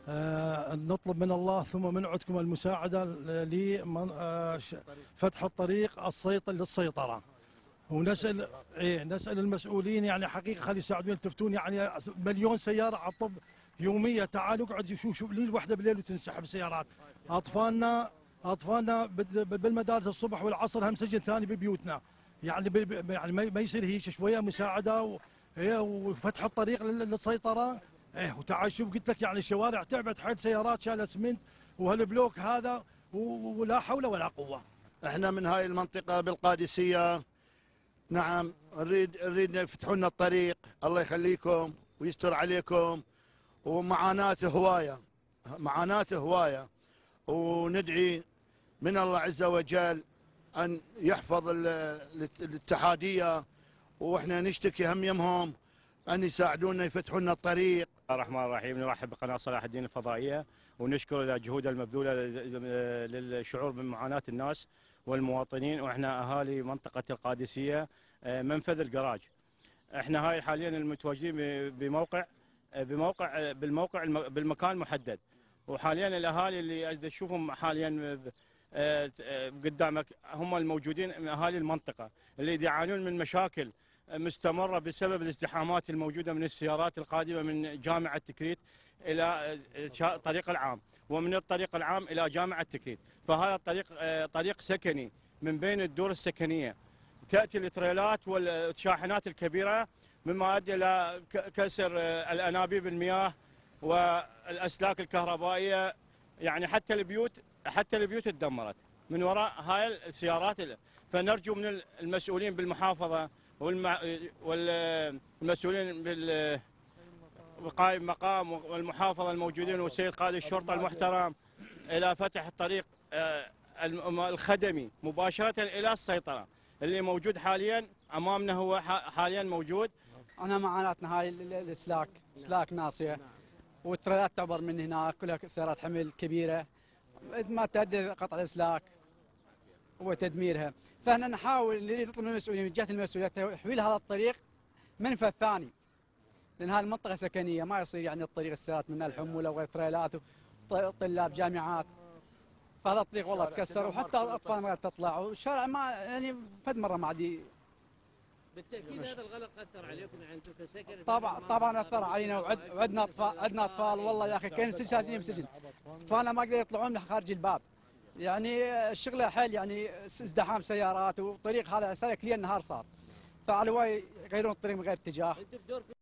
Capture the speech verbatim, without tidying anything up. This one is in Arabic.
آه، نطلب من الله ثم من عندكم المساعدة لفتح الطريق السيطر للسيطرة. ونسأل إيه نسأل المسؤولين يعني حقيقة خلي يساعدون يلتفتون، يعني مليون سيارة على الطب يومية. تعالوا اقعد شوف شوف ليل واحدة بالليل وتنسحب سيارات. أطفالنا أطفالنا بالمدارس الصبح والعصر هم سجن ثاني ببيوتنا. يعني يعني ما يصير هيك شوية مساعدة و وفتح الطريق للسيطرة. ايه وتعال شوف قلت لك يعني الشوارع تعبت حيل، سيارات شالها اسمنت وهالبلوك هذا ولا حول ولا قوة. احنا من هاي المنطقة بالقادسية، نعم نريد نريد يفتحوا لنا الطريق، الله يخليكم ويستر عليكم. ومعاناته هواية، معاناته هواية، وندعي من الله عز وجل أن يحفظ الاتحادية، واحنا نشتكي هم يمهم أن يساعدونا يفتحوا لنا الطريق. الرحمن الرحيم. نرحب بقناة صلاح الدين الفضائية ونشكر الجهود المبذولة للشعور بمعاناة الناس والمواطنين. واحنا أهالي منطقة القادسية منفذ الجراج. احنا هاي حاليا المتواجدين بموقع بموقع بالموقع بالمكان محدد، وحاليا الأهالي اللي تشوفهم حاليا قدامك هم الموجودين اهالي المنطقه اللي يعانون من مشاكل مستمره بسبب الازدحامات الموجوده من السيارات القادمه من جامعه تكريت الى الطريق العام، ومن الطريق العام الى جامعه تكريت. فهذا الطريق طريق سكني من بين الدور السكنيه، تاتي التريلات والشاحنات الكبيره مما ادى الى كسر الانابيب المياه والاسلاك الكهربائيه. يعني حتى البيوت حتى البيوت تدمرت من وراء هاي السيارات. فنرجو من المسؤولين بالمحافظة والمسؤولين بالقائم مقام والمحافظة الموجودين والسيد قائد الشرطة المحترم إلى فتح الطريق الخدمي مباشرة إلى السيطرة اللي موجود حاليا أمامنا. هو حاليا موجود. أنا معاناتنا هاي الإسلاك إسلاك ناصية، والتريلات تعبر من هناك كلها سيارات حمل كبيرة ما تؤدي قطع الاسلاك وتدميرها. فاحنا نحاول نريد نطلب من المسؤولين من جهه المسؤوليه تحويل هذا الطريق منفذ ثاني، لان هذه المنطقه سكنيه ما يصير يعني الطريق السيارات منها الحموله وغير تريلات وطلاب جامعات. فهذا الطريق والله تكسر وحتى الاطفال ما تطلع، والشارع ما يعني فد مره ما عاد. بالتاكيد هذا الغلق اثر عليكم يعني انتم كسكن. طبعا طبعا اثر علينا، وعندنا اطفال عندنا اطفال والله يا اخي كاين ست ساجنين بسجن، اطفالنا ما يقدروا يطلعون من خارج الباب. يعني الشغله حيل يعني ازدحام سيارات، وطريق هذا سلك لي النهار صار، فعلى يغيرون الطريق من غير اتجاه.